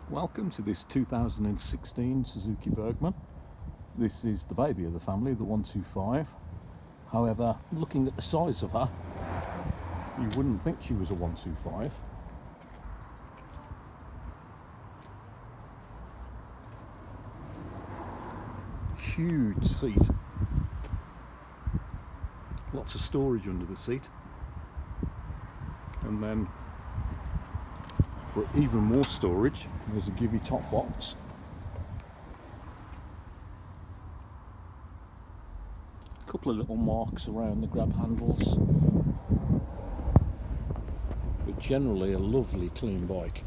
Welcome to this 2016 Suzuki Burgman. This is the baby of the family, the 125. However, looking at the size of her, you wouldn't think she was a 125. Huge seat. Lots of storage under the seat. And then for even more storage, there's a Givi top box. A couple of little marks around the grab handles, but generally a lovely clean bike.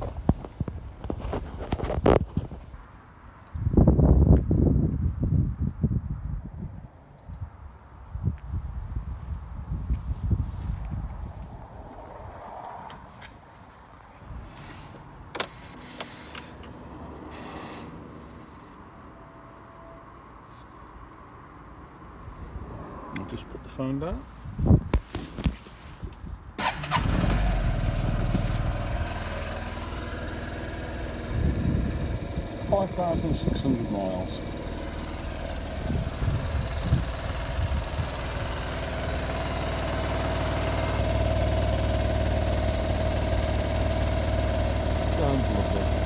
I'll just put the phone down. $5,600 miles. Sounds lovely.